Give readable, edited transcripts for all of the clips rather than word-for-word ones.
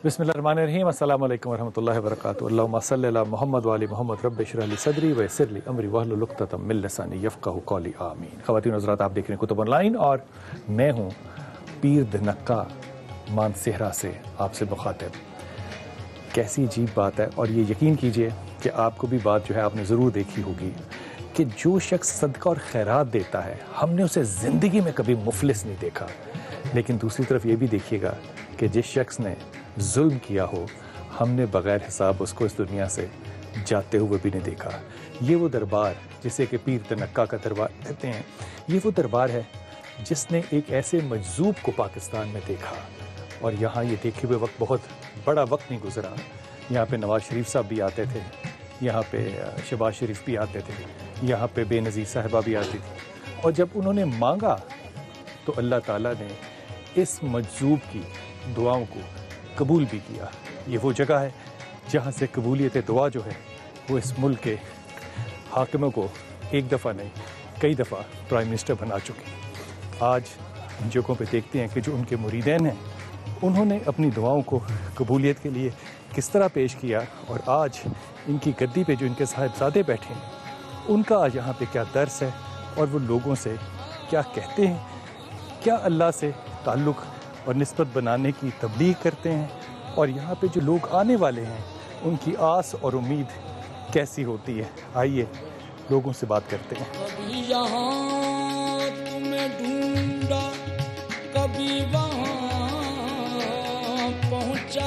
बिस्मिल्लाहिर्रहमानिर्रहीम अस्सलामु अलैकुम वरहमतुल्लाहि वबरकातुहू अल्लाहुम्मा सल्लि अला मोहम्मद व आलि मोहम्मद रब्बि इश्रह ली सदरी व यस्सिर ली अमरी वहलुल उक़दतम मिन लिसानी यफ़क़हू क़ौली आमीन। ख़वातीन हज़रात, आप देख रहे हैं कुतुब ऑनलाइन और मैं हूँ पीर दनक्का मानसेहरा से आपसे मुखातिब। कैसी अजीब बात है, और ये यकीन कीजिए कि आपको भी बात जो है आपने ज़रूर देखी होगी कि जो शख्स सदका और खैरात देता है हमने उसे ज़िंदगी में कभी मुफलिस नहीं देखा, लेकिन दूसरी तरफ ये भी देखिएगा कि जिस शख्स ने जुल्म किया हो हमने बग़ैर हिसाब उसको इस दुनिया से जाते हुए भी नहीं देखा। ये वो दरबार जिसे कि पीर दनक्का का दरबार कहते हैं, ये वो दरबार है जिसने एक ऐसे मजजूब को पाकिस्तान में देखा, और यहाँ ये देखे हुए वक्त बहुत बड़ा वक्त नहीं गुजरा। यहाँ पे नवाज शरीफ साहब भी आते थे, यहाँ पे शहबाज शरीफ भी आते थे, यहाँ पे बेनज़ीर साहिबा भी आती थी, और जब उन्होंने मांगा तो अल्लाह ताला ने इस मजजूब की दुआओं को कबूल भी किया। ये वो जगह है जहाँ से कबूलियत दुआ जो है वो इस मुल्क के हाकिमों को एक दफ़ा नहीं कई दफ़ा प्राइम मिनिस्टर बना चुकी। आज इन जगहों पे देखते हैं कि जो उनके मुरीदैन हैं उन्होंने अपनी दुआओं को कबूलियत के लिए किस तरह पेश किया, और आज इनकी गद्दी पे जो इनके साहिबजादे बैठे हैं उनका आज यहाँ पे क्या दर्स है, और वो लोगों से क्या कहते हैं, क्या अल्लाह से ताल्लुक़ और निस्बत बनाने की तबलीग करते हैं, और यहाँ पे जो लोग आने वाले हैं उनकी आस और उम्मीद कैसी होती है। आइए लोगों से बात करते हैं। कभी यहाँ तुम्हें ढूंढा, कभी वहाँ पहुँचा,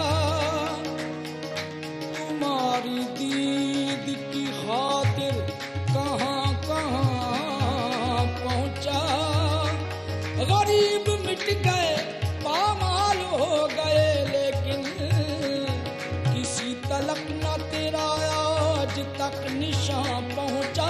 तुम्हारी दीद की खातिर कहाँ कहाँ पहुँचा। गरीब मिट गए, पामाल हो गए, लेकिन किसी तलक न तेरा आज तक निशान पहुँचा।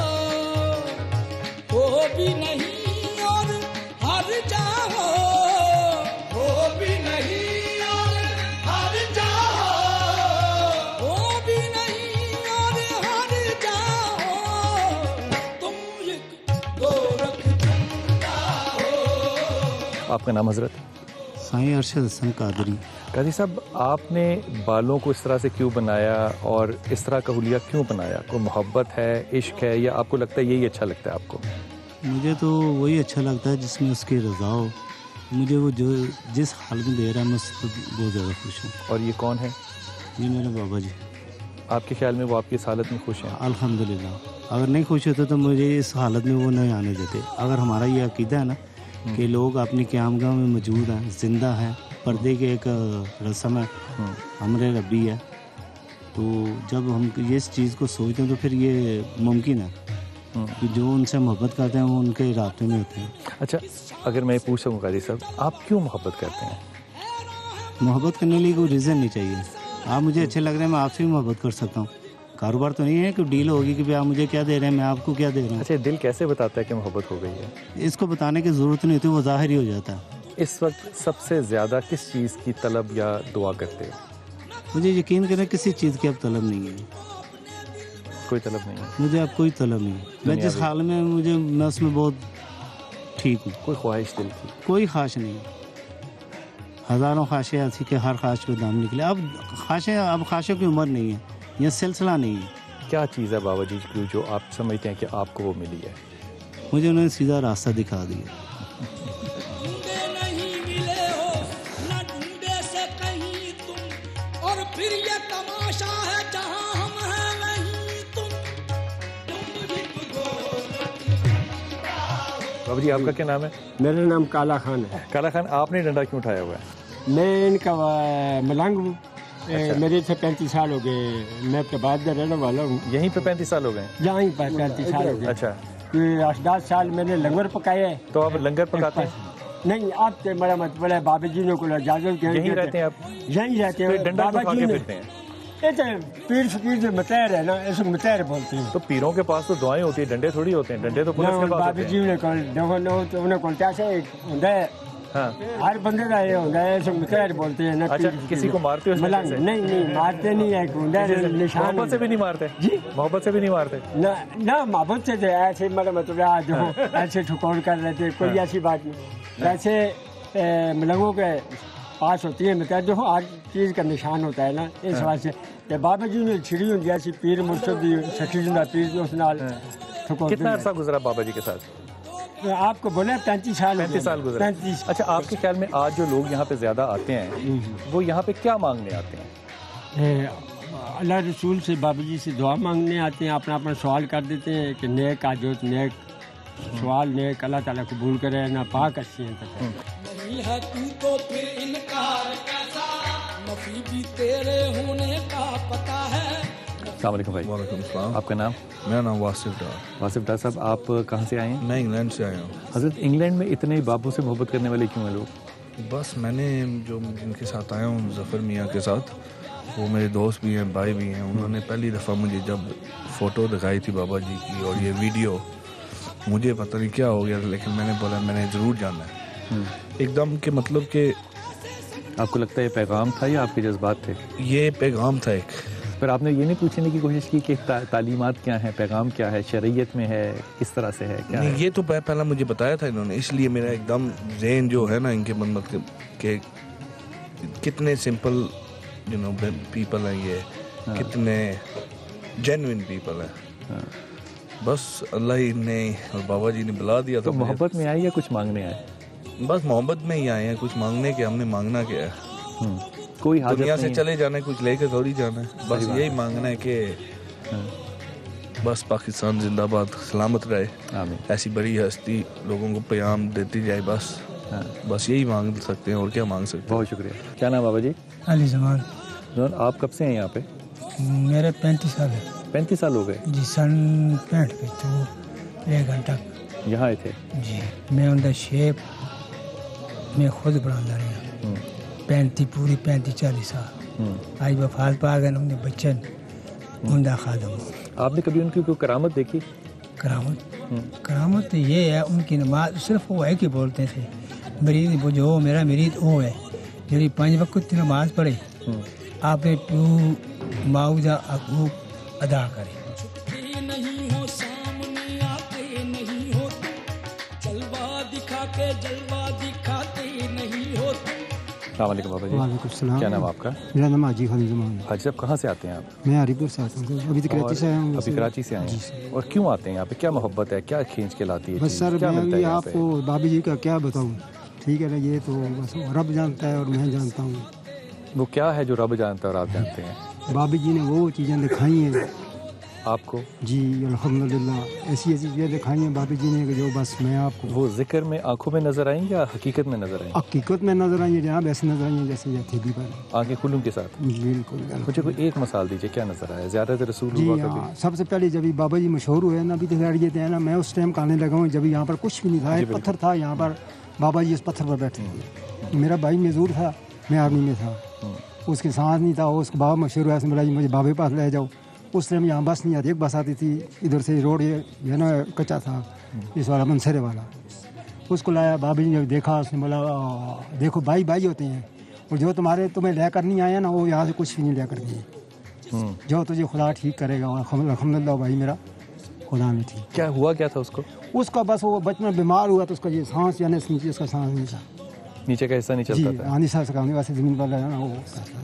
हो भी नहीं और हर जाओ, हो भी नहीं और हर जाओ, हो भी नहीं और हर जाओ, तुम एक गोरख चंदा हो। आपका नाम हज़रत? साईं अरशद हसन कादरी। काजी साहब, आपने बालों को इस तरह से क्यों बनाया और इस तरह का हुलिया क्यों बनाया? कोई मोहब्बत है, इश्क है, या आपको लगता है यही अच्छा लगता है आपको? मुझे तो वही अच्छा लगता है जिसमें उसकी रज़ा हो। मुझे वो जो जिस हाल में दे रहा है मैं उससे बहुत ज़्यादा खुश हूँ। और ये कौन है? ये मेरे बाबा जी। आपके ख्याल में वो आपकी इस हालत में खुश हैं? अल्हम्दुलिल्लाह। अगर नहीं खुश होते तो मुझे इस हालत में वो नहीं आने देते। अगर हमारा ये अकीदा है ना कि लोग अपनी क़यामगाह में मौजूद हैं, ज़िंदा हैं, पर्दे के एक रस्म है, हमरे रब्बी है, तो जब हम ये इस चीज़ को सोचते हैं तो फिर ये मुमकिन है कि जो उनसे मोहब्बत करते हैं वो उनके रास्ते में होते हैं। अच्छा, अगर मैं पूछ सकूँ काजी साहब, आप क्यों मोहब्बत करते हैं? मोहब्बत करने के लिए कोई रीज़न नहीं चाहिए। आप मुझे अच्छे लग रहे हैं, मैं आपसे भी मोहब्बत कर सकता हूँ। कारोबार तो नहीं है कि डील होगी कि भाई आप मुझे क्या दे रहे हैं, मैं आपको क्या दे रहा हूँ। अच्छा, दिल कैसे बताता है कि मोहब्बत हो गई है? इसको बताने की ज़रूरत नहीं होती, वो ज़ाहिर ही हो जाता है। इस वक्त सबसे ज़्यादा किस चीज़ की तलब या दुआ करते हो? मुझे यकीन करें किसी चीज़ की अब तलब नहीं है। कोई तलब नहीं है? मुझे अब कोई तलब नहीं है। मैं जिस हाल में मैं उसमें बहुत ठीक हूँ। कोई ख्वाहिश दिल की? कोई ख्वाहिश नहीं। हज़ारों ख्वाहिशें ऐसी कि हर ख्वाहिश पे दाम निकले। अब ख्वाहिशों की उम्र नहीं है, यह सिलसिला नहीं है। क्या चीज़ है बाबा जी की जो आप समझते हैं कि आपको वो मिली है? मुझे उन्होंने सीधा रास्ता दिखा दिया। नहीं मिले हो न ढूंढे से कहीं तुम, और फिर ये तमाशा है जहां हम हैं वहीं तुम भी बाबा जी, आपका क्या नाम है? मेरा नाम काला खान है। काला खान, आपने डंडा क्यों उठाया हुआ है? मैं इनका मलंग हूँ। मेरे से 35 साल हो गए। मैं प्रभात का रहने वाला हूँ। यहीं पे 35 साल हो गए? यहाँ पर 35 साल हो गए। अच्छा, 8-10 साल मैंने लंगर पकाए है। तो आप लंगर पकाते हैं? नहीं, आप तो मेरा मतलब है बाबा जी ने को इजाजत यहीं रहते हैं आप? यहीं रहते हैं। डंडा बाबा उठा जी के ने फिरते हैं? ये तो पीर फकीर जो मतैर है ना, इसको मतैर बोलते हैं। तो पीरों के पास तो दुआएं होती है, डंडे थोड़ी होते हैं। डंडे तो पुलिस के पास बाबा होते जी हैं। ने कहा देखो नो तो उन्हें कोलता से होता है। हाँ। हर बंदे का ये होता है, इसको मतैर बोलते हैं ना। अच्छा, किसी को मारते हो? मलंग नहीं मारते नहीं है, निशान। मोहब्बत से भी नहीं मारते जी? मोहब्बत से भी नहीं मारते? ना मोहब्बत से तो ऐसे मतलब आज ऐसे ठुकौर कर रहे थे, कोई ऐसी बात नहीं। वैसे मलंगों के پاس ہوتی ہیں بتا جو ہر چیز کا نشان ہوتا ہے نا اس واسطے تے بابا جی نے چھڑی ہوندی ایسی پیر مرشد دی سخی زندہ پیر جو اس نال کتنا عرصہ گزرا بابا جی کے ساتھ؟ آپ کو بولے 35 سال 35 سال گزرا. 35. اچھا آپ کے خیال میں آج جو لوگ یہاں پہ زیادہ آتے ہیں وہ یہاں پہ کیا مانگنے آتے ہیں؟ اللہ رسول سے بابا جی سے دعا مانگنے آتے ہیں, اپنا اپنا سوال کر دیتے ہیں کہ نیک آجوت نیک سوال نیک اللہ تعالیٰ قبول کرے نہ پاک اچھی ہیں. نہیں ہے تو پھر انکار کیسا, نفی بھی تیرے ہونے کا پتہ ہے. السلام علیکم بھائی. وعلیکم السلام. آپ کا نام؟ میرا نام واصف ڈار. واصف ڈار صاحب آپ کہاں سے آئے ہیں؟ میں انگلینڈ سے آیا ہوں. حضرت انگلینڈ میں اتنے بابوں سے محبت کرنے والے کیوں ہیں لوگ؟ بس میں نے جو ان کے ساتھ آیا ہوں ظفر میاں کے ساتھ, وہ میرے دوست بھی ہیں بھائی بھی ہیں. انہوں نے پہلی دفعہ مجھے جب فوٹو دکھائی تھی بابا جی کی اور یہ ویڈیو, مجھے پتہ نہیں کیا ہو گیا لیکن میں نے بولا میں نے ضرور جانا ہے ایک دم. کہ مطلب کہ آپ کو لگتا ہے یہ پیغام تھا یا آپ کے جذبات تھے؟ یہ پیغام تھا ایک. پھر آپ نے یہ نہیں پوچھنے کی کوشش کی کہ تعلیمات کیا ہیں, پیغام کیا ہے, شریعت میں ہے, کس طرح سے ہے, کیا ہے؟ یہ تو پہلا مجھے بتایا تھا انہوں نے, اس لیے میرا ایک دم ذہن جو ہے نا ان کے مطلب کہ کتنے سمپل پیپل ہیں یہ, کتنے جینوئن پیپل ہیں. بس اللہ ہی نے اور بابا جی نے بلا دیا. تو محبت میں آئے یا کچھ مانگنے آئے؟ بس محبت میں ہی آئے ہیں, کچھ مانگنے کے. ہم نے مانگنا کیا ہے؟ کوئی حاجت دنیا سے نہیں چلے جانا ہے, کچھ لے کے تھوڑی جانا ہے. بس یہی مانگنا ہے کہ بس پاکستان زندہ باد, سلامت رہے. آمین. ایسی بڑی ہستی لوگوں کو پیغام دیتی جائے. بس یہی مانگ سکتے ہیں, اور کیا مانگ سکتے ہیں. بہت شکریہ. کیا نام بابا جی؟ علی زمان. آپ کب سے ہیں یہاں پہ؟ میرے 35 سال ہے. 35 سال ہو گئے جی, سن 65 پہ تو 1 گھنٹہ یہاں آئے تھے. جی میں ان کا شیپ میں خود بنا رہا 35 پوری 35-40 سال. آج وفات پا گئے ان کے بچے ان کا خادم. آپ نے کبھی ان کی کوئی کرامت دیکھی؟ کرامت یہ ہے ان کی نماز صرف وہ ہے کہ بولتے تھے مرید جو میرا مرید وہ ہے جی 5 وقت کی نماز پڑھے, آپ نے معاوضہ حقوق ادا کرے. چھپتے نہیں ہو, سامنے آتے نہیں ہو, جلوہ دکھا کے جلوہ دکھاتے نہیں ہو. السلام علیکم بابا جی. وعلیکم السلام. کیا نام آپ کا؟ میرا نام حاجی خلیل زمان. حاجی صاحب کہاں سے آتے ہیں آپ؟ میں ہری پور سے آتا ہوں, ابھی تو کراچی سے آیا ہوں. ابھی کراچی سے آئے ہیں. اور کیوں آتے ہیں یہاں پہ؟ کیا محبت ہے, کیا کھینچ کے لاتی ہے؟ بس سر میں آپ کو بابا جی کا کیا بتاؤں, ٹھیک ہے نا, یہ تو بس رب جانتا ہے اور میں جانتا ہوں. وہ کیا ہے جو رب جانتا ہے اور آپ جانتے ہیں؟ بابا جی نے وہ چیزیں دکھائی ہیں آپ کو. جی الحمدللہ, ایسی چیزیں دکھائی ہیں بابا جی نے کہ جو بس میں آپ کو. وہ ذکر میں آنکھوں میں نظر آئیں یا حقیقت میں نظر آئیں؟ حقیقت میں نظر آئی ہیں جناب, ایسے نظر آئی ہیں جیسے یہ تھی بھی پر آنکھیں کھلوں کے ساتھ. بالکل. مجھے کوئی ایک مثال دیجیے, کیا نظر آیا؟ زیادت رسول جی ہوا ہاں, کبھی؟ سب سے پہلے جب بابا جی مشہور ہوئے نا, ابھی تو خیر یہ تھے نا, میں اس ٹائم کہنے لگا ہوں جب یہاں پر کچھ بھی نہیں تھا, ایک پتھر تھا یہاں پر, بابا جی اس پتھر پر بیٹھے تھے. میرا بھائی معذور تھا, میں آرمی میں تھا, اس کے ساتھ نہیں تھا, اس کے بابا مشہور ہوا, اس نے بولا جی مجھے بابے پاس لے جاؤ. اس ٹائم یہاں بس نہیں آتی, ایک بس آتی تھی ادھر سے, روڈ یہ ہے نا کچا تھا, اس والا منصرے والا. اس کو لایا, بابا جی نے دیکھا, اس نے بولا دیکھو بھائی ہوتے ہیں, اور جو تمہیں لے کر نہیں آیا نا وہ یہاں سے کچھ بھی نہیں لے کر گئے. جو تجھے خدا ٹھیک کرے گا, الحمدللہ بھائی میرا خدا نے ٹھیک. کیا ہوا کیا تھا اس کو؟ اس کا بس وہ بچپن بیمار ہوا تو اس کا یہ سانس یعنی نیچے, اس کا سانس نہیں تھا, نیچے کا حصہ نہیں جی چلتا تھا. آنی سا سکھانے واسطے زمین پر لگا نا وہ,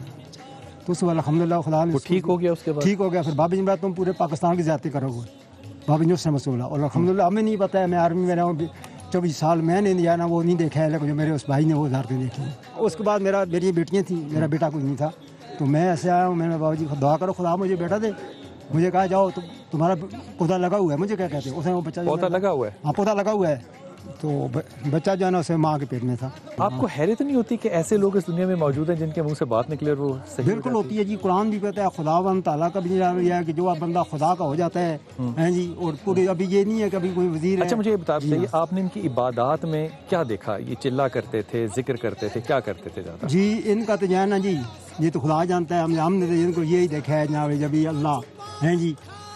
تو اس والا الحمدللہ خدا نے ٹھیک ہو گیا. اس کے بعد ٹھیک ہو گیا. پھر بابا جی نے بولا تم پورے پاکستان کی زیادتی کرو گے, بابا جی نے اس سے مسئلہ. اور الحمدللہ ہمیں نہیں پتہ ہے, میں آرمی میں رہا ہوں 24 سال, میں نے نا وہ نہیں دیکھا ہے, لیکن جو میرے اس بھائی نے وہ زیارتیں دیکھی. اس کے بعد میری بیٹیاں تھیں, میرا بیٹا کوئی نہیں تھا, تو میں ایسے آیا ہوں, میں نے بابا جی دعا کرو خدا مجھے بیٹا دے. مجھے کہا جاؤ تمہارا پودا لگا ہوا ہے. مجھے کیا کہتے ہیں, اس نے وہ بچہ پودا لگا ہوا ہے. ہاں پودا لگا ہوا ہے, تو بچہ جو ہے نا اسے ماں کے پیٹ میں تھا. آپ کو حیرت نہیں ہوتی کہ ایسے لوگ اس دنیا میں موجود ہیں جن کے منہ سے بات نکلے اور وہ صحیح؟ بالکل ہوتی ہے جی. قرآن بھی کہتا ہے, خداوند تعالیٰ کا بھی یہ ہے کہ جو بندہ خدا کا ہو جاتا ہے ہیں جی. اور پوری ابھی یہ نہیں ہے کہ ابھی کوئی وزیر ہے. اچھا مجھے یہ بتا دیجیے, آپ نے ان کی عبادات میں کیا دیکھا؟ یہ چلا کرتے تھے, ذکر کرتے تھے, کیا کرتے تھے زیادہ؟ جی ان کا تو جو ہے نا جی, یہ تو خدا جانتا ہے, ہم نے ان کو یہی دیکھا ہے جناب, جب اللہ ہیں جی,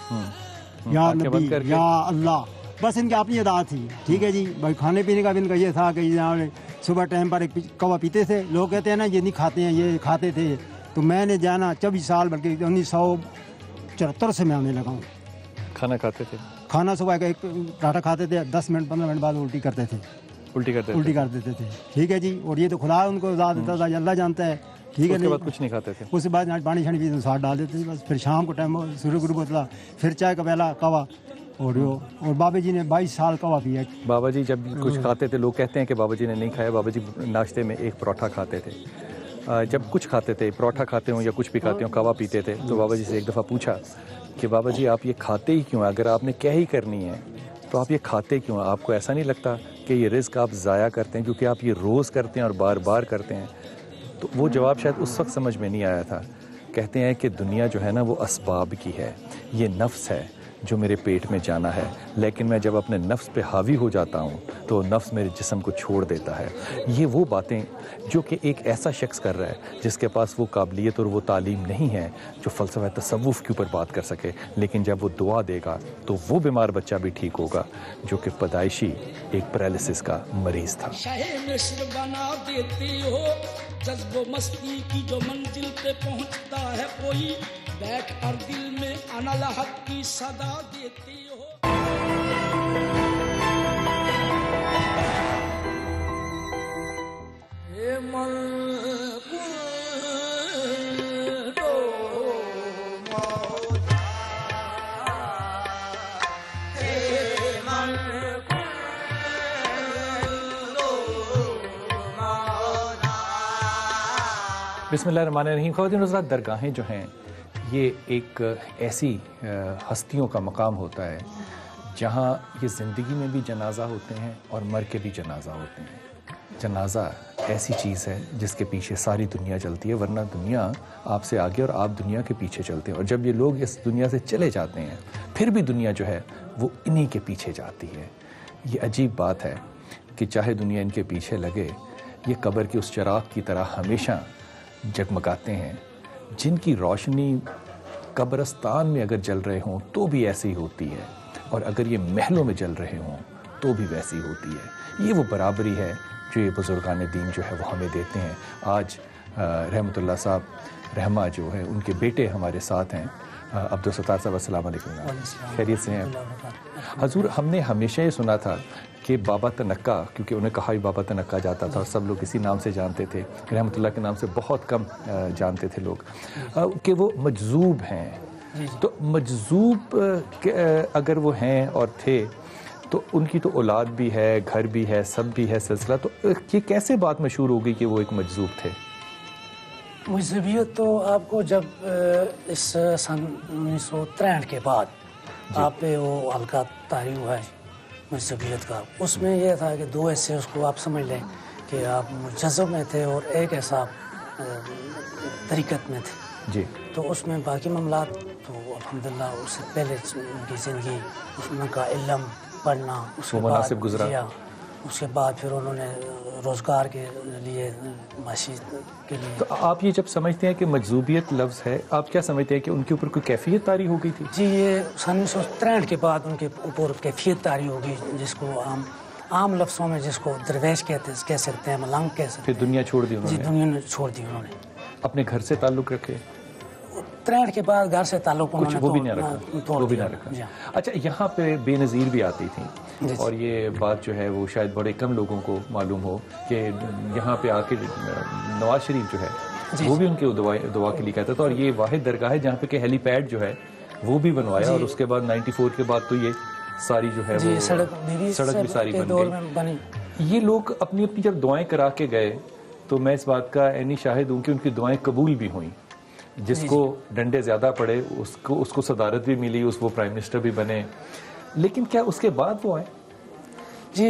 یا نبی یا اللہ, بس ان کی اپنی ادا تھی. ٹھیک ہے جی. بھائی کھانے پینے کا بھی ان کا یہ تھا کہ صبح ٹائم پر ایک کوا پیتے تھے. لوگ کہتے ہیں نا یہ نہیں کھاتے ہیں, یہ کھاتے تھے. تو میں نے جانا 24 سال بلکہ 1974 سے میں آنے لگا ہوں. کھانا کھاتے تھے؟ کھانا صبح کا ایک پراٹھا کھاتے تھے, 10 منٹ 15 منٹ بعد الٹی کرتے تھے. الٹی کرتے الٹی کر دیتے تھے. ٹھیک ہے جی. اور یہ تو خدا ان کو رضا دیتا تھا, یہ اللہ جانتا ہے. ٹھیک ہے. اس کے بعد کچھ نہیں کھاتے تھے. اس کے بعد پانی شانی بھی ساتھ ڈال دیتے تھے بس. پھر شام کو ٹائم سورج غروب ہوتا تھا, پھر چائے کا پیالہ کوا. اور بابا جی نے 22 سال کوا پیا. بابا جی جب کچھ کھاتے تھے, لوگ کہتے ہیں کہ بابا جی نے نہیں کھایا, بابا جی ناشتے میں ایک پروٹھا کھاتے تھے. جب کچھ کھاتے تھے, پروٹھا کھاتے ہوں یا کچھ بھی کھاتے ہوں, کوا پیتے تھے, تو بابا جی سے ایک دفعہ پوچھا کہ بابا جی آپ یہ کھاتے ہی کیوں ہیں؟ اگر آپ نے کیا ہی کرنی ہے تو آپ یہ کھاتے کیوں ہیں؟ آپ کو ایسا نہیں لگتا کہ یہ رزق آپ ضائع کرتے ہیں کیونکہ آپ یہ روز کرتے ہیں اور بار بار کرتے ہیں؟ تو وہ جواب شاید اس وقت سمجھ میں نہیں آیا تھا. کہتے ہیں کہ دنیا جو ہے نا وہ اسباب کی ہے, یہ نفس ہے جو میرے پیٹ میں جانا ہے, لیکن میں جب اپنے نفس پہ حاوی ہو جاتا ہوں تو نفس میرے جسم کو چھوڑ دیتا ہے. یہ وہ باتیں جو کہ ایک ایسا شخص کر رہا ہے جس کے پاس وہ قابلیت اور وہ تعلیم نہیں ہے جو فلسفہ تصوف کے اوپر بات کر سکے, لیکن جب وہ دعا دے گا تو وہ بیمار بچہ بھی ٹھیک ہوگا جو کہ پیدائشی ایک پیرالسس کا مریض تھا. شہ مصر بنا دیتی ہو, جذب و مستی کی جو منزل پہ پہنچتا ہے کوئی, بیٹھ کر دل میں انا الحق کی صدا دیتی ہو. اے من بسم اللہ الرحمن الرحیم. خواتین حضرات, درگاہیں جو ہیں یہ ایک ایسی ہستیوں کا مقام ہوتا ہے جہاں یہ زندگی میں بھی جنازہ ہوتے ہیں اور مر کے بھی جنازہ ہوتے ہیں. جنازہ ایسی چیز ہے جس کے پیچھے ساری دنیا چلتی ہے, ورنہ دنیا آپ سے آگے اور آپ دنیا کے پیچھے چلتے ہیں. اور جب یہ لوگ اس دنیا سے چلے جاتے ہیں پھر بھی دنیا جو ہے وہ انہی کے پیچھے جاتی ہے. یہ عجیب بات ہے کہ چاہے دنیا ان کے پیچھے لگے, یہ قبر کے اس چراغ کی طرح ہمیشہ جگمگاتے ہیں, جن کی روشنی قبرستان میں اگر جل رہے ہوں تو بھی ایسی ہی ہوتی ہے, اور اگر یہ محلوں میں جل رہے ہوں تو بھی ویسی ہوتی ہے. یہ وہ برابری ہے جو یہ بزرگان دین جو ہے وہ ہمیں دیتے ہیں. آج رحمت اللہ صاحب رحمہ جو ہے ان کے بیٹے ہمارے ساتھ ہیں. عبدالستار صاحب السلام علیکم. خیریت سے ہیں حضور؟ ہم نے ہمیشہ یہ سنا تھا کہ بابا تنکا, کیونکہ انہیں کہا ہی بابا تنکا جاتا تھا اور سب لوگ اسی نام سے جانتے تھے, رحمت اللہ کے نام سے بہت کم جانتے تھے لوگ, کہ وہ مجذوب ہیں. تو مجذوب اگر وہ ہیں اور تھے تو ان کی تو اولاد بھی ہے, گھر بھی ہے, سب بھی ہے, سلسلہ. تو یہ کیسے بات مشہور ہو گئی کہ وہ ایک مجذوب تھے؟ مجذوبیت تو آپ کو جب اس سن 1963 کے بعد آپ پہ وہ حلقہ طاری ہوا ہے مجذوبیت کا, اس میں یہ تھا کہ دو ایسے اس کو آپ سمجھ لیں کہ آپ مجذب میں تھے اور ایک ایسا طریقت میں تھے جی. تو اس میں باقی معاملات تو الحمدللہ اس سے پہلے ان کی زندگی, ان کا علم پڑھنا, اس کے مناسب گزرا, اس کے بعد پھر انہوں نے روزگار کے لیے, معاشی کے لیے. تو آپ یہ جب سمجھتے ہیں کہ مجذوبیت لفظ ہے, آپ کیا سمجھتے ہیں کہ ان کے اوپر کوئی کیفیت طاری ہو گئی تھی؟ جی, یہ سن 1963 کے بعد ان کے اوپر کیفیت طاری ہو گئی, جس کو عام لفظوں میں جس کو درویش کہہ سکتے ہیں, ملنگ کہہ سکتے ہیں. پھر دنیا چھوڑ دی انہوں نے؟ جی, دنیا نے چھوڑ دی انہوں نے. اپنے گھر سے تعلق رکھے؟ 63 کے بعد گھر سے تعلق کچھ وہ بھی نہ رکھا. اچھا, یہاں پہ بے نظیر بھی آتی تھیں, اور یہ بات جو ہے وہ شاید بڑے کم لوگوں کو معلوم ہو کہ یہاں پہ آ کے نواز شریف جو ہے وہ بھی ان کے دعا کے لیے کہتا تھا, اور یہ واحد درگاہ ہے جہاں پہ کہ ہیلی پیڈ جو ہے وہ بھی بنوایا, اور اس کے بعد 94 کے بعد تو یہ ساری جو ہے وہ سڑک بھی ساری بن گئی. یہ لوگ اپنی اپنی جب دعائیں کرا کے گئے تو میں اس بات کا عینی شاہد ہوں کہ ان کی دعائیں قبول بھی ہوئیں. جس کو ڈنڈے زیادہ پڑے اس کو صدارت بھی ملی, وہ پرائم منسٹر بھی بنے. لیکن کیا اس کے بعد وہ آئے؟ جی,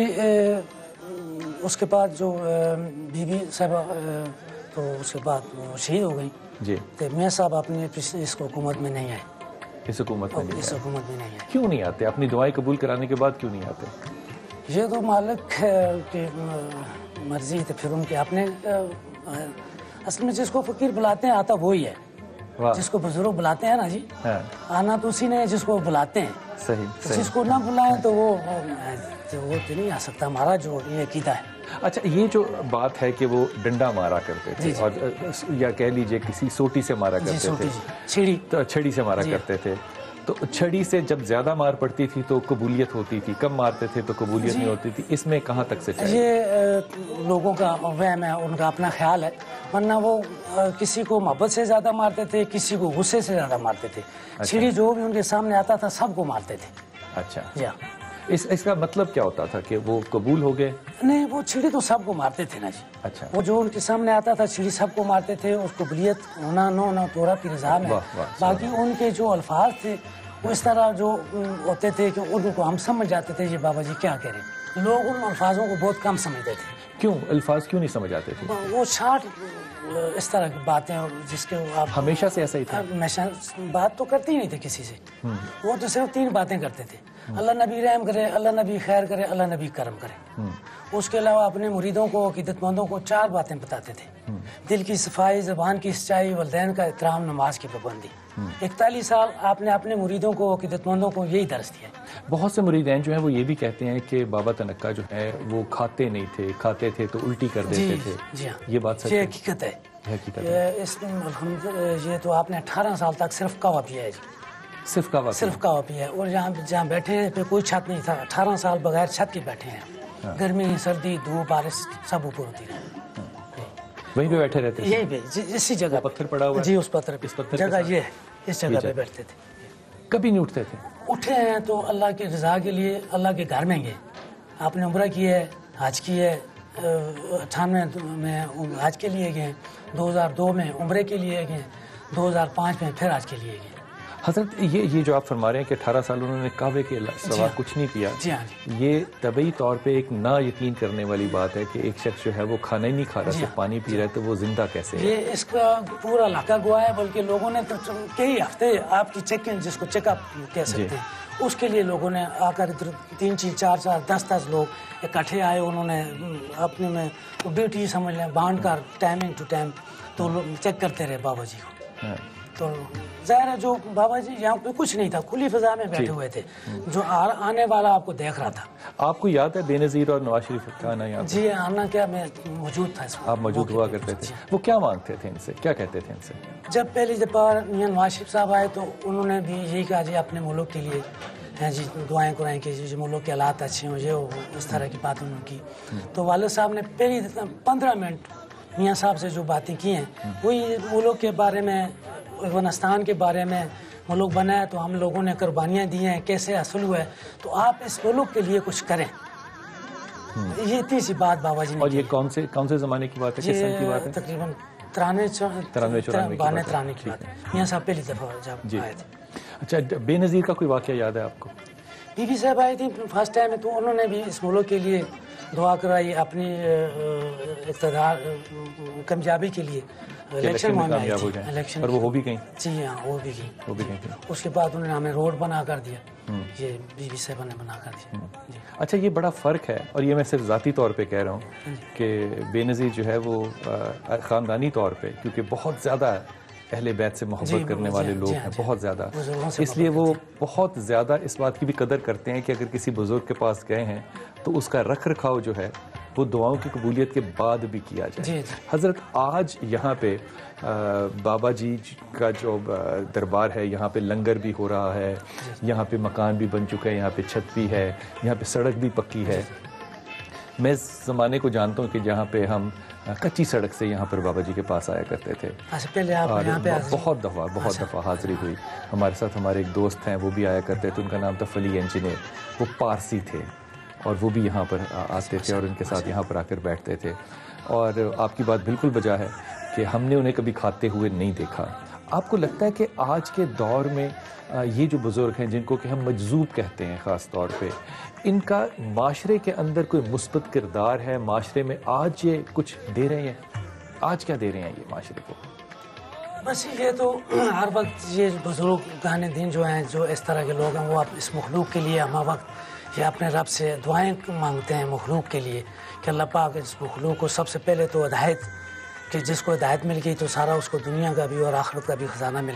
اس کے بعد جو بی بی صاحبہ تو اس کے بعد وہ شہید ہو گئی جی. تو میں صاحب اپنے اس حکومت میں نہیں آئے. اس حکومت میں نہیں آئے. کیوں نہیں آتے؟ اپنی دعائیں قبول کرانے کے بعد کیوں نہیں آتے؟ یہ تو مالک کی مرضی, تو پھر ان کے اپنے, اصل میں جس کو فقیر بلاتے ہیں آتا وہی ہے, جس کو بزرگ بلاتے ہیں نا جی, آنا تو اسی نے جس کو بلاتے ہیں. صحیح. جس کو نہ بلائیں تو وہ تو نہیں آ سکتا, ہمارا جو یہ عقیدہ ہے. اچھا, یہ جو بات ہے کہ وہ ڈنڈا مارا کرتے تھے, اور یا کہہ لیجئے کسی سوٹی سے مارا کرتے تھے, چھڑی سے مارا کرتے تھے, تو چھڑی سے جب زیادہ مار پڑتی تھی تو قبولیت ہوتی تھی, کم مارتے تھے تو قبولیت نہیں ہوتی تھی, اس میں کہاں تک سچائی؟ یہ لوگوں کا وہم ہے, ان کا اپنا خیال ہے, ورنہ وہ کسی کو محبت سے زیادہ مارتے تھے, کسی کو غصے سے زیادہ مارتے تھے. چھڑی جو بھی ان کے سامنے آتا تھا سب کو مارتے تھے. اچھا, جی اس کا مطلب کیا ہوتا تھا کہ وہ قبول ہو گئے؟ نہیں, وہ چھڑی تو سب کو مارتے تھے نا جی. اچھا, وہ جو ان کے سامنے آتا تھا چھڑی سب کو مارتے تھے. اس قبولیت ہونا نہ ہونا پورا پھر نظام ہے. باقی ان کے جو الفاظ تھے وہ اس طرح جو ہوتے تھے کہ ان کو ہم سمجھ جاتے تھے یہ بابا جی کیا کہہ رہے ہیں. لوگ ان الفاظوں کو بہت کم سمجھتے تھے. کیوں الفاظ کیوں نہیں سمجھ آتے تھے؟ وہ شارٹ اس طرح کی باتیں, جس کے آپ ہمیشہ سے ایسا ہی تھا. ہمیشہ بات تو کرتے ہی نہیں تھے کسی سے. وہ تو صرف 3 باتیں کرتے تھے, اللہ نبی رحم کرے, اللہ نبی خیر کرے, اللہ نبی کرم کرے. اس کے علاوہ اپنے مریدوں کو, عقیدت مندوں کو 4 باتیں بتاتے تھے. دل کی صفائی, زبان کی سچائی, والدین کا احترام, نماز کی پابندی. 41 سال آپ نے اپنے مریدوں کو, عقیدت مندوں کو یہی درس دیا. بہت سے مریدین جو ہیں وہ یہ بھی کہتے ہیں کہ بابا تنکا جو ہے وہ کھاتے نہیں تھے, کھاتے تھے تو الٹی کر دیتے تھے. جی ہاں, یہ بات سچ یہ ہے؟ حقیقت ہے. حقیقت ہے. یہ تو آپ نے 18 سال تک صرف قہوہ پیا ہے جی. صرف قہوہ؟ صرف قہوہ پیا ہے. اور جہاں بیٹھے ہیں پہ کوئی چھت نہیں تھا. 18 سال بغیر چھت کے بیٹھے ہیں. گرمی, سردی, دھوپ, بارش سب اوپر ہوتی ہے. وہیں پہ بیٹھے رہتے؟ یہیں پہ اسی جگہ. پتھر پڑا ہوا ہے جی, اس پتھر پہ جگہ یہ ہے, اس جگہ پہ بیٹھتے تھے. کبھی نہیں اٹھتے تھے؟ اٹھے ہیں تو اللہ کی رضا کے لیے اللہ کے گھر میں گئے. آپ نے عمرہ کی ہے, حج کی ہے. 98 میں حج کے لیے گئے, 2002 میں عمرے کے لیے گئے, 2005 میں پھر حج کے لیے گئے. حضرت یہ جو آپ فرما رہے ہیں کہ 18 سال انہوں نے کعبے کے سوا کچھ نہیں پیا, جی ہاں جی, یہ طبعی طور پہ ایک نا یقین کرنے والی بات ہے کہ ایک شخص جو ہے وہ کھانا ہی نہیں کھا رہا, صرف پانی پی رہا ہے, تو وہ زندہ کیسے ہے؟ یہ اس کا پورا علاقہ گوا ہے. بلکہ لوگوں نے تو کئی ہفتے آپ کی چیکنگ, جس کو چیک اپ کہہ سکتے ہیں, اس کے لیے لوگوں نے آ کر 3 4 10 لوگ اکٹھے آئے. انہوں نے اپنے میں ڈیوٹی سمجھ لیں بانٹ کر ٹائمنگ ٹو ٹائم تو چیک کرتے رہے بابا جی کو. تو ظاہر ہے جو بابا جی یہاں پہ کچھ نہیں تھا, کھلی فضا میں بیٹھے ہوئے تھے. جو آنے والا آپ کو دیکھ رہا تھا. آپ کو یاد ہے بے نظیر اور نواز شریف کا آنا یہاں؟ جی آنا کیا, میں موجود تھا اس وقت. آپ موجود ہوا کرتے تھے. وہ کیا مانگتے تھے ان سے, کیا کہتے تھے ان سے؟ جب پہلی دفعہ میاں نواز شریف صاحب آئے تو انہوں نے بھی یہی کہا جی اپنے ملک کے لیے جی دعائیں قرائیں کیجیے, جو ملک کے حالات اچھے ہوں, یہ اس طرح کی بات انہوں نے کی. تو والد صاحب نے پہلی 15 منٹ میاں صاحب سے جو باتیں کی ہیں وہی ملک کے بارے میں, افغانستان کے بارے میں. ملک بنا ہے تو ہم لوگوں نے قربانیاں دی ہیں, کیسے حاصل ہوا ہے, تو آپ اس ملک کے لیے کچھ کریں. یہ اتنی سی بات بابا جی نے. اور یہ کون سے زمانے کی بات ہے, کس سن کی بات ہے؟ تقریباً 93 کی بات ہے. میاں صاحب پہلی دفعہ جب آئے تھے. اچھا, بے نظیر کا کوئی واقعہ یاد ہے آپ کو؟ بی بی صاحب آئی تھی فرسٹ ٹائم, تو انہوں نے بھی اس ملک کے لیے دعا کرائی, اپنی اقتدار کامیابی کے لیے. الیکشن میں کامیاب ہو جائیں, اور وہ ہو بھی گئیں. جی ہاں, وہ بھی گئی. اس کے بعد انہوں نے ہمیں روڈ بنا کر دیا. یہ بی بی صاحبہ نے بنا کر دیا. اچھا, یہ بڑا فرق ہے, اور یہ میں صرف ذاتی طور پہ کہہ رہا ہوں کہ بے نظیر جو ہے وہ خاندانی طور پہ, کیونکہ بہت زیادہ اہل بیت سے محبت کرنے والے لوگ ہیں, بہت زیادہ, اس لیے وہ بہت زیادہ اس بات کی بھی قدر کرتے ہیں کہ اگر کسی بزرگ کے پاس گئے ہیں تو اس کا رکھ رکھاؤ جو ہے وہ دعاؤں کی قبولیت کے بعد بھی کیا جائے. حضرت آج یہاں پہ بابا جی کا جو دربار ہے, یہاں پہ لنگر بھی ہو رہا ہے, یہاں پہ مکان بھی بن چکا ہے, یہاں پہ چھت بھی ہے, یہاں پہ سڑک بھی پکی ہے. میں اس زمانے کو جانتا ہوں کہ جہاں پہ ہم کچی سڑک سے یہاں پر بابا جی کے پاس آیا کرتے تھے, اور بہت دفعہ حاضری ہوئی. ہمارے ساتھ ہمارے ایک دوست ہیں, وہ بھی آیا کرتے تھے, ان کا نام تھا فلی انجینئر. وہ پارسی تھے اور وہ بھی یہاں پر آتے تھے اور ان کے ساتھ یہاں پر آ کر بیٹھتے تھے. اور آپ کی بات بالکل بجا ہے کہ ہم نے انہیں کبھی کھاتے ہوئے نہیں دیکھا. آپ کو لگتا ہے کہ آج کے دور میں یہ جو بزرگ ہیں, جن کو کہ ہم مجذوب کہتے ہیں خاص طور پہ, ان کا معاشرے کے اندر کوئی مثبت کردار ہے؟ معاشرے میں آج یہ کچھ دے رہے ہیں؟ آج کیا دے رہے ہیں یہ معاشرے کو؟ بس یہ تو ہر وقت یہ بزرگ گانے دین جو ہیں, جو اس طرح کے لوگ ہیں, وہ اس مخلوق کے لیے ہمہ وقت یہ اپنے رب سے دعائیں مانگتے ہیں مخلوق کے لیے کہ اللہ پاک اس مخلوق کو سب سے پہلے تو ہدایت, کہ جس کو ہدایت مل گئی تو سارا اس کو دنیا کا بھی اور آخرت کا بھی خزانہ مل گیا.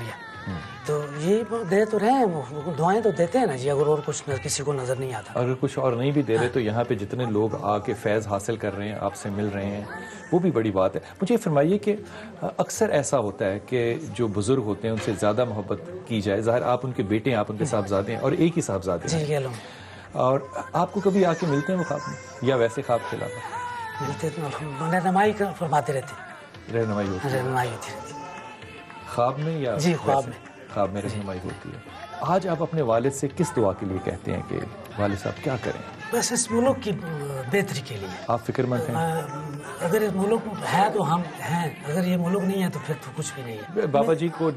تو یہ دے تو رہے ہیں وہ دعائیں تو دیتے ہیں نا جی, اگر اور کچھ کسی کو نظر نہیں آتا. اگر کچھ اور نہیں بھی دے رہے تو یہاں پہ جتنے لوگ آ کے فیض حاصل کر رہے ہیں, آپ سے مل رہے ہیں, وہ بھی بڑی بات ہے. مجھے فرمائیے کہ اکثر ایسا ہوتا ہے کہ جو بزرگ ہوتے ہیں ان سے زیادہ محبت کی جائے. ظاہر آپ ان کے بیٹے ہیں, آپ ان کے صاحبزادے ہیں, اور ایک ہی صاحبزادے ہیں. جی کہہ لوں, اور آپ کو کبھی آ کے ملتے ہیں وہ خواب میں, یا ویسے خواب کھلاتا ملتے تو رہنمائی فرماتے رہتے ہیں, رہنمائی ہوتی ہے رہنمائی ہوتی رہتی ہے خواب میں, یا جی خواب ویسے؟ میں. خواب میں رہنمائی ہوتی ہے. آج آپ اپنے والد سے کس دعا کے لیے کہتے ہیں کہ والد صاحب کیا کریں؟ بس اس ملک کی بہتری کے لیے. آپ فکر مند ہیں؟ اگر یہ ملک ہے تو ہم ہیں, اگر یہ ملک نہیں ہے تو پھر تو کچھ بھی نہیں ہے. بابا جی کو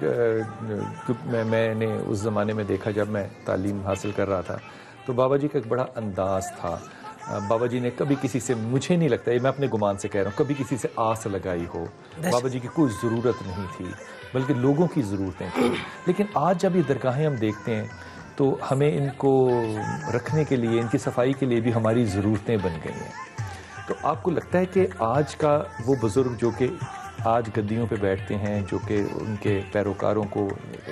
میں نے اس زمانے میں دیکھا جب میں تعلیم حاصل کر رہا تھا, تو بابا جی کا ایک بڑا انداز تھا. بابا جی نے کبھی کسی سے, مجھے نہیں لگتا, میں اپنے گمان سے کہہ رہا ہوں, کبھی کسی سے آس لگائی ہو. بابا جی کی کوئی ضرورت نہیں تھی, بلکہ لوگوں کی ضرورتیں تھیں. لیکن آج جب یہ درگاہیں ہم دیکھتے ہیں تو ہمیں ان کو رکھنے کے لیے, ان کی صفائی کے لیے بھی ہماری ضرورتیں بن گئی ہیں. تو آپ کو لگتا ہے کہ آج کا وہ بزرگ جو کہ آج گدیوں پہ بیٹھتے ہیں, جو کہ ان کے پیروکاروں کو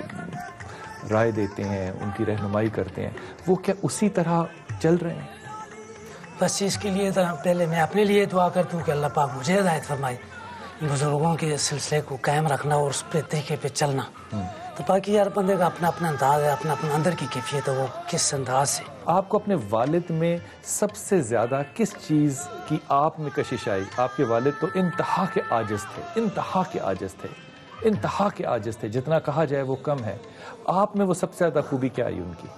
رائے دیتے ہیں, ان کی رہنمائی کرتے ہیں, وہ کیا اسی طرح چل رہے ہیں؟ بس اس کے لیے تو پہلے میں اپنے لیے دعا کرتا ہوں کہ اللہ پاک مجھے ہدایت فرمائے, بزرگوں کے سلسلے کو قائم رکھنا اور اس پہ طریقے پہ چلنا. تو باقی ہر بندے کا اپنا اپنا انداز ہے, اپنا اپنا اندر کی کیفیت ہے, وہ کس انداز سے. آپ کو اپنے والد میں سب سے زیادہ کس چیز کی آپ میں کشش آئی؟ آپ کے والد تو انتہا کے عاجز تھے, انتہا کے عاجز تھے, انتہا کے عاجز تھے, جتنا کہا جائے وہ کم ہے. آپ میں وہ سب سے زیادہ خوبی کیا آئی ان کی؟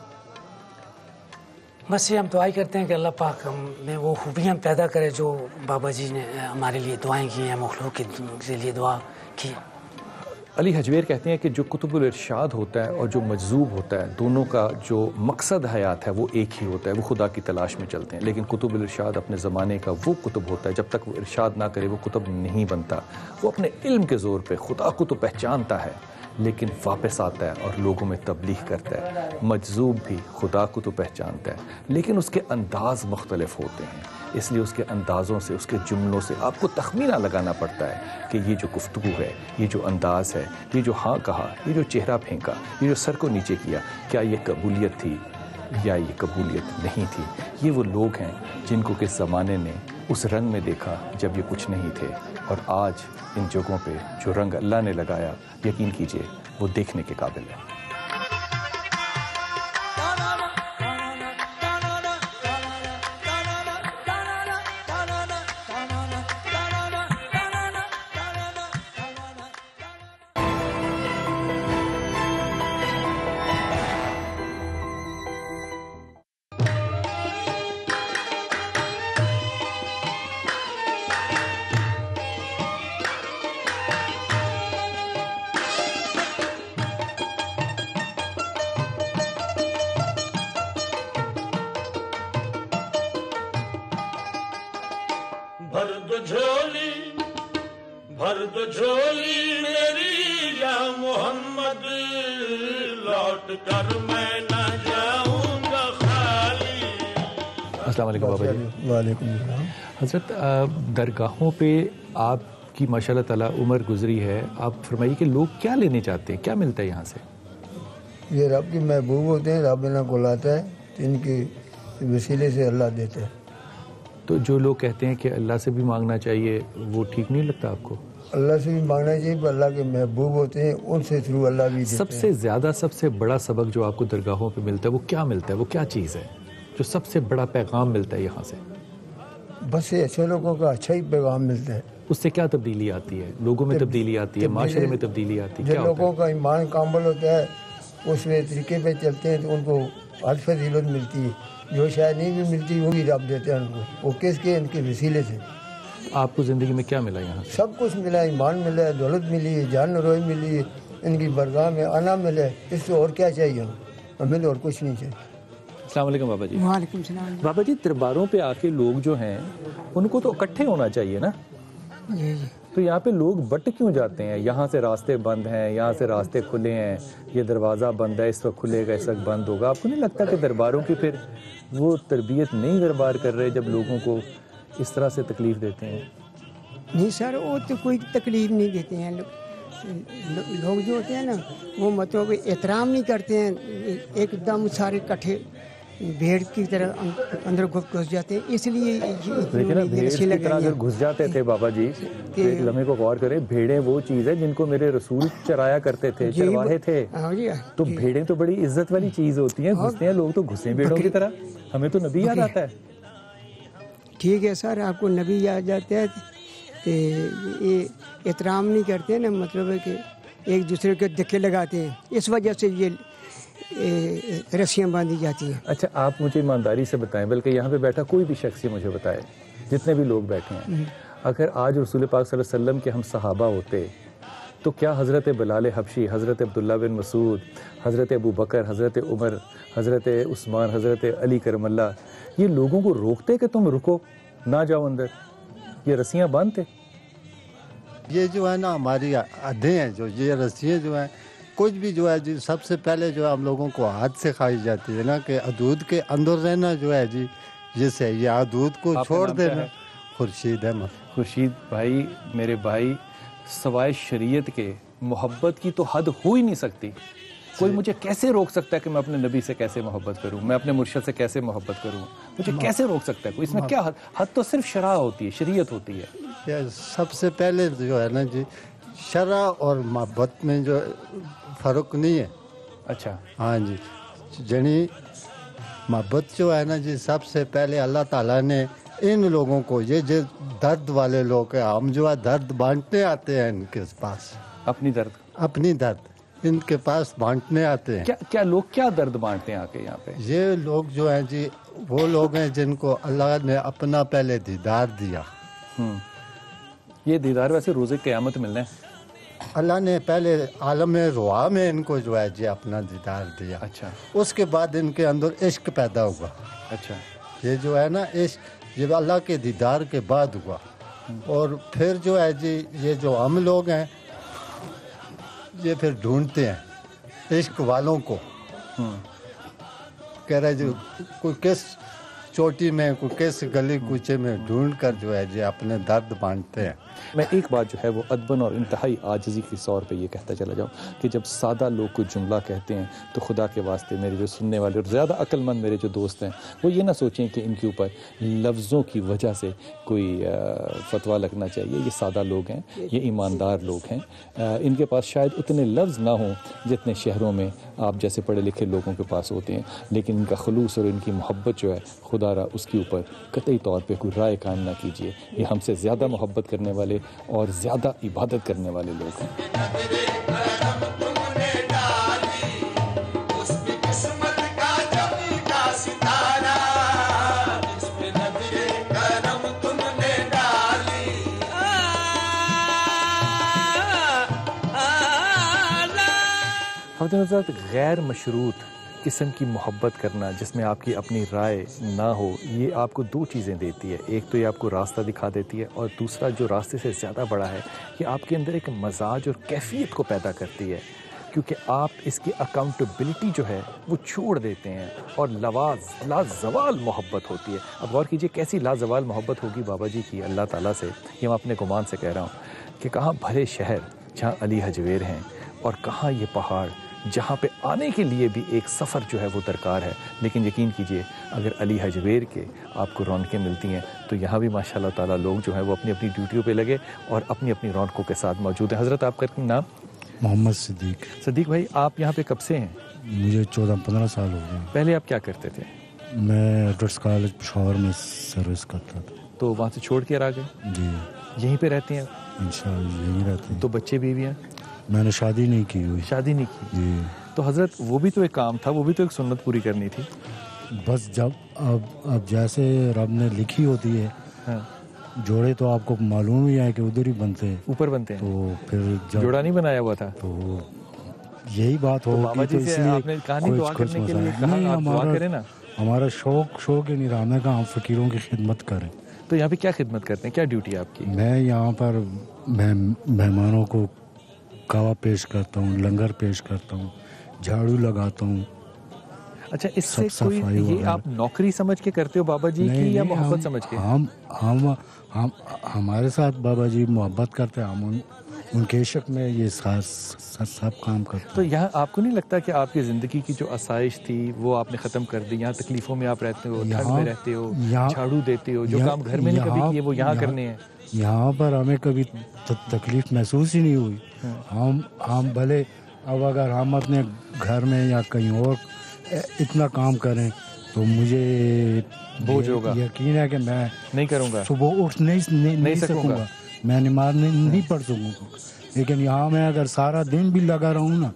بس یہ ہم دعائیں کرتے ہیں کہ اللہ پاک ہم میں وہ خوبیاں پیدا کرے جو بابا جی نے ہمارے لیے دعائیں کی ہیں, مخلوق کے لیے دعا کی. علی حجویر کہتے ہیں کہ جو کتب الارشاد ہوتا ہے اور جو مجذوب ہوتا ہے, دونوں کا جو مقصد حیات ہے وہ ایک ہی ہوتا ہے, وہ خدا کی تلاش میں چلتے ہیں. لیکن کتب الارشاد اپنے زمانے کا وہ کتب ہوتا ہے, جب تک وہ ارشاد نہ کرے وہ کتب نہیں بنتا. وہ اپنے علم کے زور پہ خدا کو تو پہچانتا ہے, لیکن واپس آتا ہے اور لوگوں میں تبلیغ کرتا ہے. مجذوب بھی خدا کو تو پہچانتا ہے, لیکن اس کے انداز مختلف ہوتے ہیں. اس لیے اس کے اندازوں سے, اس کے جملوں سے آپ کو تخمینہ لگانا پڑتا ہے کہ یہ جو گفتگو ہے, یہ جو انداز ہے, یہ جو ہاں کہا, یہ جو چہرہ پھینکا, یہ جو سر کو نیچے کیا, کیا یہ قبولیت تھی یا یہ قبولیت نہیں تھی. یہ وہ لوگ ہیں جن کو کس زمانے نے اس رنگ میں دیکھا جب یہ کچھ نہیں تھے, اور آج ان جگہوں پہ جو رنگ اللہ نے لگایا, یقین کیجئے وہ دیکھنے کے قابل ہے. بھر دو جھولی میری یا محمد, لوٹ کر میں نہ جاؤں گا خالی. السلام علیکم بابا جی. وعلیکم السلام. حضرت, درگاہوں پہ آپ کی ماشاء اللہ تعالیٰ عمر گزری ہے, آپ فرمائیے کہ لوگ کیا لینے چاہتے ہیں, کیا ملتا ہے یہاں سے؟ یہ رب کے محبوب ہوتے ہیں, رب انہیں بلاتا ہے تو ان کے وسیلے سے اللہ دیتا ہے. تو جو لوگ کہتے ہیں کہ اللہ سے بھی مانگنا چاہیے, وہ ٹھیک نہیں لگتا آپ کو؟ اللہ سے بھی مانگنا چاہیے, پر اللہ کے محبوب ہوتے ہیں, ان سے تھرو اللہ بھی دیتے ہیں. سب سے زیادہ, سب سے بڑا سبق جو آپ کو درگاہوں پہ ملتا ہے وہ کیا ملتا ہے, وہ کیا چیز ہے جو سب سے بڑا پیغام ملتا ہے یہاں سے؟ بس یہ اچھے لوگوں کا اچھا ہی پیغام ملتا ہے. اس سے کیا تبدیلی آتی ہے؟ لوگوں میں تبدیلی آتی ہے, معاشرے میں تبدیلی آتی ہے, جن کیا ہوتا لوگوں کا ایمان کامل ہوتا ہے اس میں طریقے پہ چلتے ہیں تو ان کو ہر فضیلت ملتی ہے, جو شاید نہیں بھی ملتی وہ بھی رب دیتے ہیں ان کو. وہ کس کے, ان کے وسیلے سے. آپ کو زندگی میں کیا ملا یہاں سے؟ سب کچھ ملا, ایمان ملا ہے, دولت ملی ہے, جان نروئی ملی ہے, ان کی برگاہ میں آنا ملا ہے. اس سے اور کیا چاہیے ہمیں؟ اور کچھ نہیں چاہیے. السلام علیکم بابا جی. وعلیکم السلام. بابا جی, درباروں پہ آ کے لوگ جو ہیں ان کو تو اکٹھے ہونا چاہیے نا, تو یہاں پہ لوگ بٹ کیوں جاتے ہیں؟ یہاں سے راستے بند ہیں, یہاں سے راستے کھلے ہیں, یہ دروازہ بند ہے, اس وقت کھلے گا, اس وقت بند ہوگا. آپ کو نہیں لگتا کہ درباروں کی پھر وہ تربیت نہیں دربار کر رہے جب لوگوں کو اس طرح سے تکلیف دیتے ہیں؟ نہیں سر, وہ تو کوئی تکلیف نہیں دیتے ہیں. लोग जो होते हैं ना वो मतलब एहतराम नहीं करते हैं, एकदम सारे इकट्ठे भेड़ की तरह अंदर घुस जाते हैं, इसलिए देखिए ना, भेड़ की तरह अगर घुस जाते थे बाबा जी, तो एक लम्हे को गौर करें, भेड़ें वो चीज़ है जिनको मेरे रसूल चराया करते थे, चरवाहे थे। तो भेड़ें तो बड़ी इज्जत वाली चीज़ होती हैं, घुसते हैं लोग तो घुसे भेड़ों की तरह। हमें तो नबी याद आता है। ठीक है सर, आपको नबी याद जाता है, तो ये एहतराम नहीं करते ना, मतलब है कि एक दूसरे के धक्के लगाते हैं, इस वजह से ये रस्सियाँ बांधी जाती हैं। अच्छा, आप मुझे ईमानदारी से बताएं, बल्कि यहाँ पे बैठा कोई भी शख्स मुझे बताए, जितने भी लोग बैठे हैं, अगर आज रसूल पाक सल्लल्लाहु अलैहि वसल्लम के हम सहाबा होते तो क्या हज़रत बिलाल हबशी, हज़रत अब्दुल्ला बिन मसूद, हज़रत अबू बकर, हज़रत उमर, हज़रत उस्मान, हज़रत अली करमल्ला, ये लोगों को रोकते कि तुम रुको, ना जाओ अंदर, ये रस्सियाँ बांधते? ये जो है ना हमारी आधे हैं, जो ये रस्सियाँ जो हैं, कुछ भी जो है जी, सबसे पहले जो है हम लोगों को हाथ से खाई जाती है ना, कि हदूद के अंदर रहना जो है जी, ये सही है, हदूद को छोड़ देना। खुर्शीद अहमद। खुर्शीद भाई, मेरे भाई, सवाए शरीयत के मोहब्बत की तो हद हो ही नहीं सकती। कोई मुझे कैसे रोक सकता है कि मैं अपने नबी से कैसे मोहब्बत करूं, मैं अपने मुर्शद से कैसे मोहब्बत करूं? मुझे कैसे रोक सकता है कोई? इसमें क्या हद तो सिर्फ शरा होती है, शरीयत होती है। सबसे पहले जो है ना जी, शरा और मोहब्बत में जो फ़र्क नहीं है। अच्छा, हाँ जी, जनी मोहब्बत जो है ना जी, सबसे पहले अल्लाह ताला ने इन लोगों को, ये जो दर्द वाले लोग हैं, हम जो है दर्द बांटने आते हैं इनके पास, अपनी दर्द इनके पास बांटने आते हैं। क्या लोग क्या दर्द बांटते हैं आके यहाँ पे? ये लोग जो हैं जी, वो लोग हैं जिनको अल्लाह ने अपना पहले दीदार दिया। ये दीदार वैसे रोज़े क़यामत मिलना है। अल्लाह ने पहले आलम रुआ में इनको जो है जी अपना दीदार दिया। अच्छा, उसके बाद इनके अंदर इश्क पैदा हुआ। अच्छा, ये जो है ना इश्क, ये अल्लाह के दीदार के बाद हुआ। और फिर जो है जी, ये जो हम लोग हैं, ये फिर ढूंढते हैं इश्क वालों को। कह रहे जी, कोई किस चोटी में, कोई किस गली कूचे में ढूंढ कर जो है जी अपने दर्द बांटते हैं। मैं एक बात जो है वो अदबन और इंतहाई आजिज़ी के तौर पे ये कहता चला जाऊँ कि जब सादा लोग कोई जुमला कहते हैं तो खुदा के वास्ते मेरे जो सुनने वाले और ज़्यादा अक्लमंद मेरे जो दोस्त हैं, वो ये ना सोचें कि इनके ऊपर लफ्ज़ों की वजह से कोई फतवा लगना चाहिए। ये सादा लोग हैं, ये ईमानदार लोग हैं, इनके पास शायद उतने लफ्ज़ ना हों जितने शहरों में आप जैसे पढ़े लिखे लोगों के पास होते हैं, लेकिन इनका खलूस और इनकी मोहब्बत जो है, खुदारा उसके ऊपर कतई तौर पर कोई राय कायम ना कीजिए। ये हमसे ज़्यादा मोहब्बत करने वाले और ज़्यादा इबादत करने वाले लोग हैं। गैर मशरूत किस्म की मोहब्बत करना जिसमें आपकी अपनी राय ना हो, ये आपको दो चीज़ें देती है। एक तो ये आपको रास्ता दिखा देती है, और दूसरा जो रास्ते से ज़्यादा बड़ा है, ये आपके अंदर एक मजाज और कैफियत को पैदा करती है, क्योंकि आप इसकी अकाउंटेबिलिटी जो है वो छोड़ देते हैं, और लाजवाल मोहब्बत होती है। अब गौर कीजिए कैसी लाजवाल मोहब्बत होगी बाबा जी की अल्लाह ताला से। ये मैं अपने गुमान से कह रहा हूँ कि कहाँ भले शहर जहाँ अली हजवेर हैं, और कहाँ ये पहाड़ जहाँ पे आने के लिए भी एक सफ़र जो है वो दरकार है। लेकिन यकीन कीजिए, अगर अली हजवेर के आपको रौनकें मिलती हैं तो यहाँ भी माशाल्लाह ताला लोग जो हैं वो अपनी अपनी ड्यूटियों पे लगे और अपनी अपनी रौनकों के साथ मौजूद हैं। हज़रत आपका नाम? मोहम्मद सिद्दीक भाई, आप यहाँ पे कब से हैं? मुझे 14-15 साल हो गए। पहले आप क्या करते थे? मैं एडवर्ड्स कॉलेज पेशावर में सर्विस करता था। तो वहाँ से छोड़ के आ गए? जी। यहीं पे रहते हैं? इंशाअल्लाह यहीं रहते हैं। तो बच्चे बीवियाँ? मैंने शादी नहीं की हुई। शादी नहीं की? जी। तो हज़रत वो भी तो एक काम था, वो भी तो एक सुन्नत पूरी करनी थी। बस जब अब जैसे रब ने लिखी होती है, हाँ। जोड़े तो आपको मालूम ही है कि उधर ही बनते हैं, ऊपर बनते हैं। तो फिर जब जोड़ा नहीं बनाया हुआ था तो यही बात हो, तो इसलिए आपने कहानी दुआ करने के लिए कहा, आप दुआ करें ना। हमारा शौक ही नहीं रहा मैं हम फकीरों की खिदमत करें। तो यहाँ पे क्या खिदमत करते हैं, क्या ड्यूटी है आपकी? मैं यहाँ पर मेहमानों को कहवा पेश करता हूँ, लंगर पेश करता हूँ, झाड़ू लगाता हूँ। अच्छा, इससे कोई ये आप नौकरी समझ के करते हो बाबा जी की, या मोहब्बत समझ के? हम हमारे साथ बाबा जी मोहब्बत करते हैं, हम उनके इश्क में ये सब काम करता तो यहाँ आपको नहीं लगता कि आपकी ज़िंदगी की जो आसाइश थी वो आपने ख़त्म कर दी? यहाँ तकलीफ़ों में आप रहते हो, ठंड में रहते हो, झाड़ू देते हो, जो काम घर में नहीं कभी किए वो यहाँ करने हैं। यहाँ पर हमें कभी तकलीफ़ महसूस ही नहीं हुई। हम भले अब अगर हम अपने घर में या कहीं और इतना काम करें तो मुझे बोझ होगा, यकीन है कि मैं नहीं करूँगा, सुबह उठ नहीं सकूँगा, मैं नमाज नहीं पढ़ सकूँगा। लेकिन यहाँ मैं अगर सारा दिन भी लगा रहूँ ना,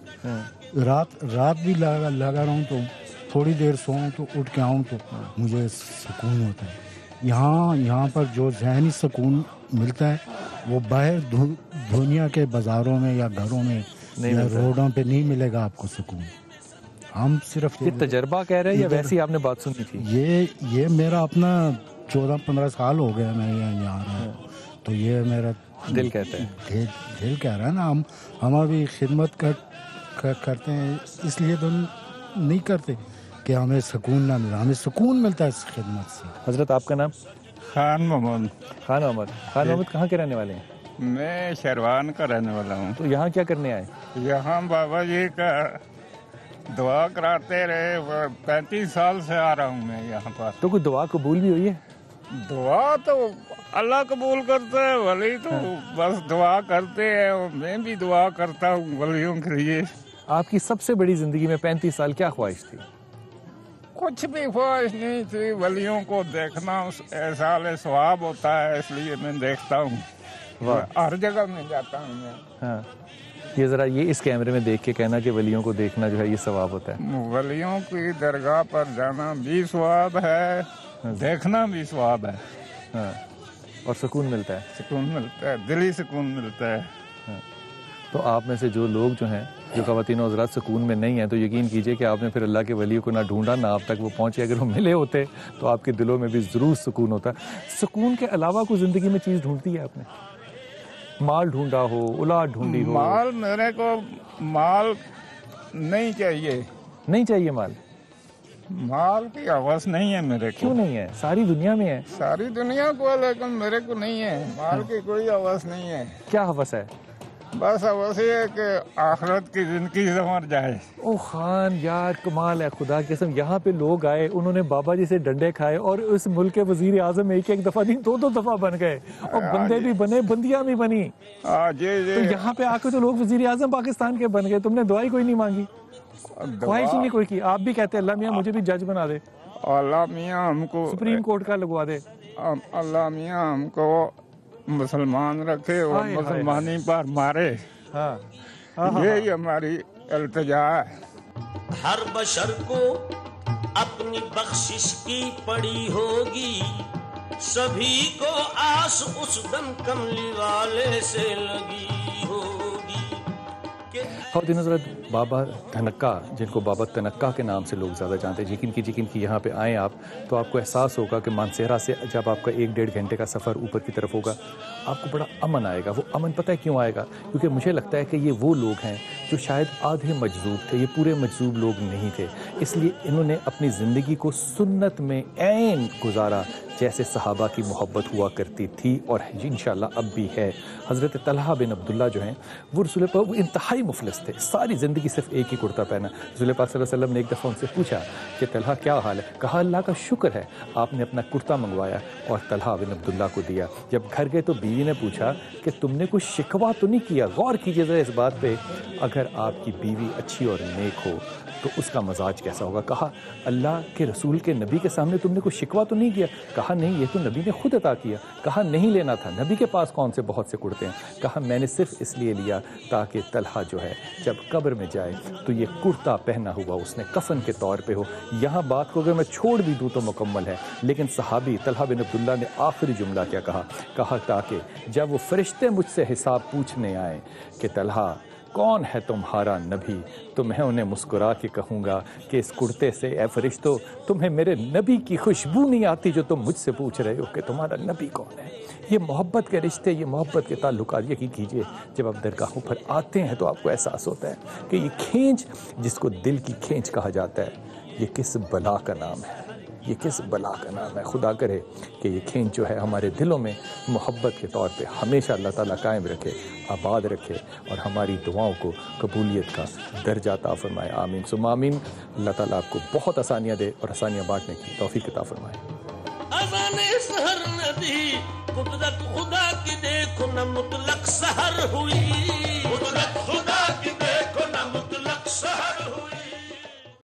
रात भी लगा रहूँ, तो थोड़ी देर सोऊं तो उठ के आऊँ तो मुझे सुकून होता है। यहाँ पर जो ज़हनी सुकून मिलता है वो बाहर दुनिया के बाज़ारों में या घरों में या रोडों पे नहीं मिलेगा आपको सुकून। हम सिर्फ ये तजर्बा कह रहे हैं या वैसे ही आपने बात सुनी थी? ये मेरा अपना 14-15 साल हो गया मैं यहाँ रहा हूँ, तो ये मेरा दिल कहता है, दिल कह रहा है ना। हम अभी खिदमत करते हैं, इसलिए तो नहीं करते कि हमें सुकून ना मिला, हमें सुकून मिलता है इस खिदमत से। हजरत आपका नाम? खान मोहम्मद। खान मोहम्मद कहाँ के रहने वाले हैं? मैं शेरवान का रहने वाला हूँ। तो यहाँ क्या करने आए? यहाँ बाबा जी का दुआ कराते रहे, 35 साल से आ रहा हूँ मैं यहाँ पर। तो कोई दुआ कबूल भी हुई है? दुआ तो अल्लाह कबूल करता है, वली तो बस दुआ करते हैं, और मैं भी दुआ करता हूँ वलियों के लिए। आपकी सबसे बड़ी जिंदगी में 35 साल क्या ख्वाहिश थी? कुछ भी ख्वाहिश नहीं थी, वलियों को देखना एहसाल सवाब होता है, इसलिए मैं देखता हूँ, हर जगह में जाता हूँ मैं। हाँ, ये जरा ये इस कैमरे में देख के कहना कि वलियों को देखना जो है ये सवाब होता है। वलियों की दरगाह पर जाना भी सवाब है, देखना भी सवाब है। हाँ, और सुकून मिलता है। सुकून मिलता है, दिली सुकून मिलता है। हाँ। तो आप में से जो लोग जो हैं, जो ख़वातीन और हज़रात सुकून में नहीं हैं, तो यकीन कीजिए कि आपने फिर अल्लाह के वलियों को ना ढूंढा ना आप तक वो पहुँचे। अगर वो मिले होते तो आपके दिलों में भी ज़रूर सुकून होता। सुकून के अलावा कोई ज़िंदगी में चीज़ ढूंढती है आपने? माल ढूंढा हो, औलाद ढूंढी हो? माल, मेरे को माल नहीं चाहिए। नहीं चाहिए माल? माल की हवस नहीं है मेरे को। क्यों नहीं है? सारी दुनिया में है। सारी दुनिया को, लेकिन मेरे को नहीं है माल की कोई हवस नहीं है। क्या हवस है? बस हवस ये है कि आखिरत की जिंदगी संवर जाए। ओ खान यार, कमाल है खुदा की कसम। यहाँ पे लोग आए, उन्होंने बाबा जी से डंडे खाए और उस मुल्क के वजीर आजम एक दफा नहीं 2 दफा बन गए, और बंदे भी बने, बंदियां भी बनी। तो यहाँ पे आके तो लोग वजीर आजम पाकिस्तान के बन गए, तुमने दुआई कोई नहीं मांगी, ख्वाहिश नहीं कोई की। आप भी कहते अल्लाह मियाँ मुझे भी जज बना दे, अल्लाह मियाँ हमको सुप्रीम कोर्ट का लगवा दे, अल्लाह मियाँ हमको मुसलमान रखे और मुसलमानी पर मारे। यही हमारी इल्तिजा है। हर बशर को अपनी बख्शिश की पड़ी होगी, सभी को आस उस दम कमली वाले से लगी होगी। ख़वातीन हज़रात, बाबा तनक्का, जिनको बाबा तनक्का के नाम से लोग ज़्यादा जानते हैं, यकीन की यहाँ पे आएँ आप तो आपको एहसास होगा कि मानसेरा से जब आपका 1-1.5 घंटे का सफ़र ऊपर की तरफ होगा, आपको बड़ा अमन आएगा। वो अमन पता है क्यों आएगा? क्योंकि मुझे लगता है कि ये वो लोग हैं जो शायद आधे मजजूब थे, ये पूरे मजजूब लोग नहीं थे, इसलिए इन्होंने अपनी ज़िंदगी को सुन्नत में ऐन गुजारा, जैसे सहाबा की मोहब्बत हुआ करती थी और इंशाअल्लाह अब भी है। हज़रत तलहा बिन अब्दुल्ला जो हैं वो रसूल पर वो इंतहाई मुफलिस थे, सारी ज़िंदगी सिर्फ एक ही कुर्ता पहना। रसूल पाक सल्लल्लाहु अलैहि वसल्लम ने एक दफ़ा उनसे पूछा कि तलहा क्या हाल है? कहा अल्लाह का शुक्र है, आपने अपना कुर्ता मंगवाया और तलहा बिन अब्दुल्ला को दिया। जब घर गए तो बीवी ने पूछा कि तुमने कुछ शिकवा तो नहीं किया? गौर कीजिएगा इस बात पे, अगर आपकी बीवी अच्छी और नेक हो तो उसका मजाज कैसा होगा। कहा अल्लाह के रसूल के नबी के सामने तुमने कुछ शिकवा तो नहीं किया? कहा नहीं, ये तो नबी ने खुद अता किया। कहा नहीं लेना था, नबी के पास कौन से बहुत से कुर्ते हैं? कहा मैंने सिर्फ इसलिए लिया ताकि तलहा जो है जब कब्र में जाए तो ये कुर्ता पहना हुआ उसने कफन के तौर पे हो। यहाँ बात को अगर मैं छोड़ भी दूँ तो मुकम्मल है, लेकिन सहाबी तलहा बिन अब्दुल्ला ने आखिरी जुमला क्या कहा ताकि जब वो फरिश्ते मुझसे हिसाब पूछने आए कि तलहा कौन है तुम्हारा नबी, तो मैं उन्हें मुस्कुरा के कहूँगा कि इस कुर्ते से ए फरिश्तों तुम्हें मेरे नबी की खुशबू नहीं आती जो तुम मुझसे पूछ रहे हो कि तुम्हारा नबी कौन है। ये मोहब्बत के रिश्ते, ये मोहब्बत के ताल्लुकात, यकीन कीजिए जब आप दरगाहों पर आते हैं तो आपको एहसास होता है कि ये खींच, जिसको दिल की खींच कहा जाता है, ये किस बला का नाम है। یہ کس بلا کا نام ہے. خدا کرے کہ یہ کھینچ جو ہے ہمارے دلوں میں محبت کے طور پہ ہمیشہ اللہ تعالیٰ قائم رکھے, آباد رکھے, اور ہماری دعاؤں کو قبولیت کا درجہ عطا فرمائے. آمین ثم آمین. اللہ تعالیٰ آپ کو بہت آسانیاں دے اور آسانیاں بانٹنے کی توفیق عطا فرمائے. اذان سحر ندی قدرت خدا کی دیکھو نہ مطلق سحر ہوئی, قدرت خدا